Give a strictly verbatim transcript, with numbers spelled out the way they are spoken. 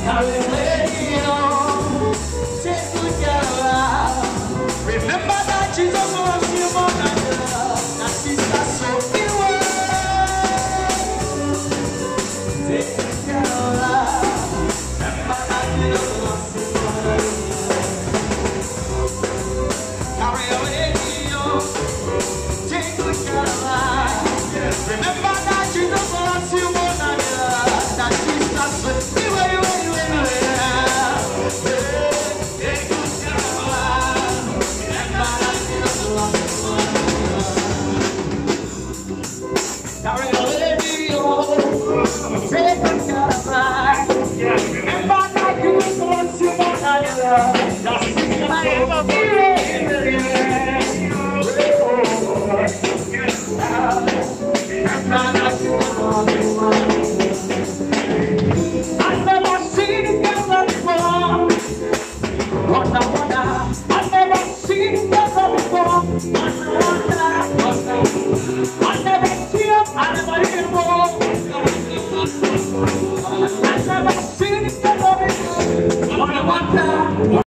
Remember that Jesus loves you more than you love. That sister so you take care of love. Remember that Jesus loves you more than you love. Carry away your take good care of love. Remember that Jesus loves you more than you love. That sister so you